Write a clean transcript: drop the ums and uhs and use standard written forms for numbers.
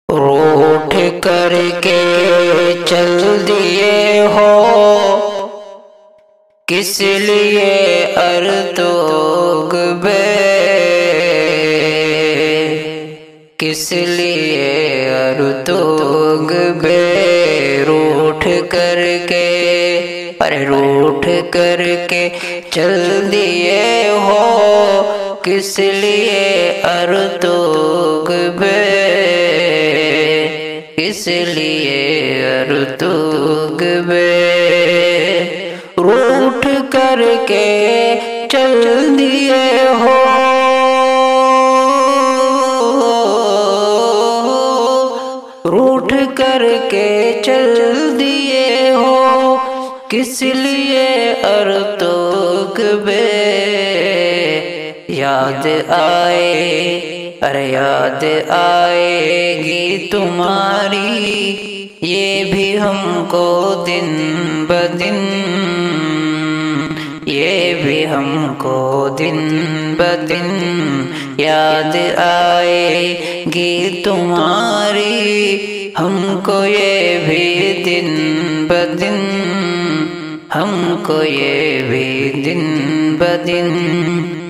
روٹھ کر کے چل دیے ہو، کس لیے ارتوگ بے، کس لیے ارتوگ بے، روٹھ کر کے، ارے روٹھ کر کے چل دیے ہو، کس لیے ارتوگ بے، کس لیے ارتوگ بے، روٹھ کر کے چل دیے ہو، روٹھ کر کے چل دیے ہو، کس لیے ارتوگ بے، یاد آئے، ارے یاد آئے گی تمہاری یہ بھی ہم کو دن بدن، یہ بھی ہم کو دن بدن، یاد آئے گی تمہاری ہم کو یہ بھی دن بدن، ہم کو یہ بھی دن بدن۔